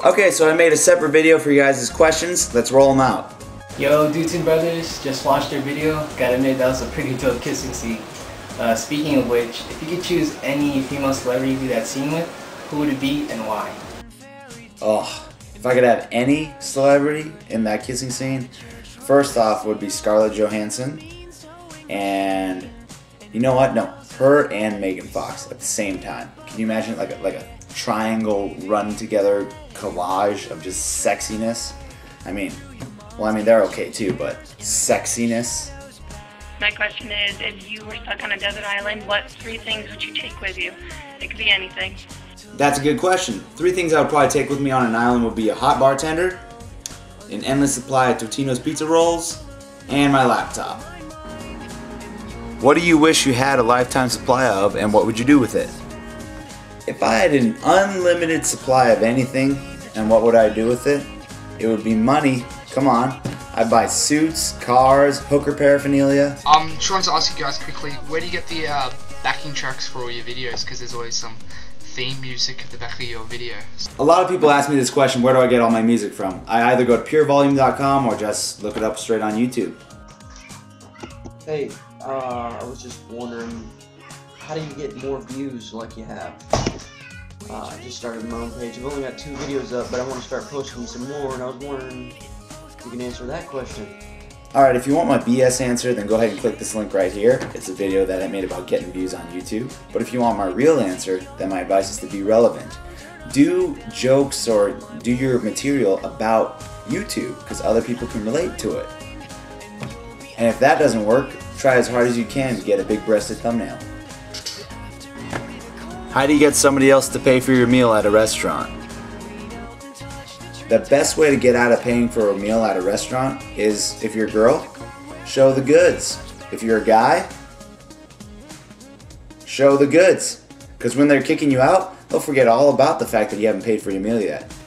Okay, so I made a separate video for you guys' questions. Let's roll them out. Yo, Dude Brothers, just watched their video. Gotta admit, that was a pretty dope kissing scene. Speaking of which, if you could choose any female celebrity to do that scene with, who would it be and why? Oh, if I could have any celebrity in that kissing scene, first off would be Scarlett Johansson. And you know what? No, her and Megan Fox at the same time. Can you imagine like a triangle run together collage of just sexiness? I mean, they're okay too, but sexiness. My question is, if you were stuck on a desert island, what 3 things would you take with you? It could be anything. That's a good question. 3 things I would probably take with me on an island would be a hot bartender, an endless supply of Totino's pizza rolls, and my laptop. What do you wish you had a lifetime supply of, and what would you do with it? If I had an unlimited supply of anything, and what would I do with it? It would be money. Come on. I'd buy suits, cars, hooker paraphernalia. Just wanted to ask you guys quickly, where do you get the backing tracks for all your videos? Because there's always some theme music at the back of your video. A lot of people ask me this question, where do I get all my music from? I either go to purevolume.com or just look it up straight on YouTube. Hey, I was just wondering, how do you get more views like you have? I just started my own page. I've only got 2 videos up, but I want to start posting some more, and I was wondering if you can answer that question. Alright, if you want my BS answer, then go ahead and click this link right here. It's a video that I made about getting views on YouTube. But if you want my real answer, then my advice is to be relevant. Do jokes or do your material about YouTube, because other people can relate to it. And if that doesn't work, try as hard as you can to get a big-breasted thumbnail. How do you get somebody else to pay for your meal at a restaurant? The best way to get out of paying for a meal at a restaurant is, if you're a girl, show the goods. If you're a guy, show the goods. Because when they're kicking you out, they'll forget all about the fact that you haven't paid for your meal yet.